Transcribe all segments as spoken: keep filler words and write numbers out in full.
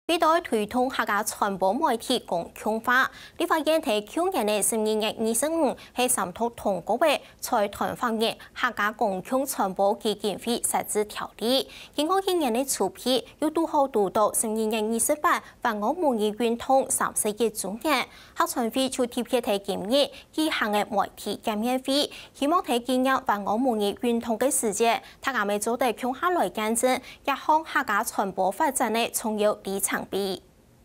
為咗推動客家傳播媒體公共化，立法院喺去年嘅十二月二十五係審討通過嘅財團法人客家公共傳播基金會設置條例。經過今年嘅初批，要拄好拄到十二月二十八辦我模擬運動三十一週年，客傳會就特別喺今日舉行嘅媒體見面會，希望喺今日辦我模擬運動嘅時節，大家咪做得共下來見證一項客家傳播發展嘅重要里程碑。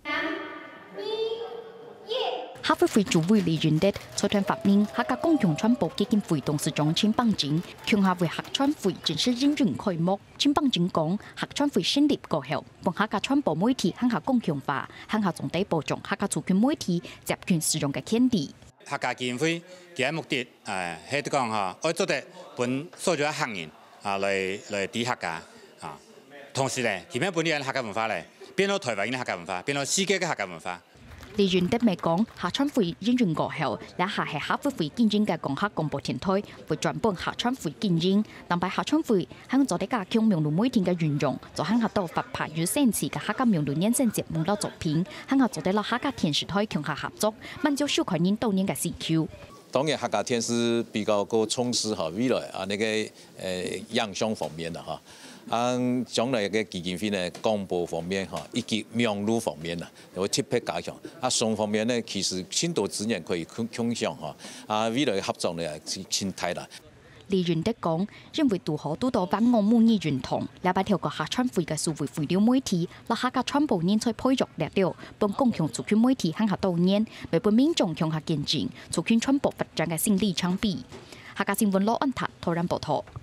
客委會主委李雲德財團法人客家公共傳播基金會董事長陳邦金，共下為客傳會正式認證開幕。陳邦金講，客傳會成立過後，幫客家傳播媒體向下公共化，向下總體保障客家族群媒體集權使用嘅權利。 客家基金會嘅目的誒係講嚇，愛做得本所有行人啊來來啲客家啊，同時咧，佢哋本地人客家文化咧，變到台灣嘅客家文化，變到世界嘅客家文化。 李雲德咪講，客傳會認證過後，呢下係客委會見證嘅講客廣播電台，會轉幫客傳會見證，但係客傳會向做啲加強名錄媒體嘅運用，就向下到發牌與sen次嘅客家名錄衍生節目攞作品，向下做啲落客家電視台強下合作，滿足收看人多年嘅需求。 當然客家電視比較個重視嚇未來啊，那個誒影像方面啦嚇。啊，將來嘅基金會呢，廣播方面嚇，以及名錄方面啊，會特別加強。啊，雙方面呢，其實很多資源可以共共享嚇。啊，未來合作呢，先睇啦。 李雲德講，認為拄好拄到辦我模擬運動，禮拜條個客傳會嘅數位肥料媒體，落客家傳播人才培育力量，幫公共族群媒體向下導演，為本民眾向下見證族群傳播發展嘅新里程碑。客家新聞羅安達，台灣報道。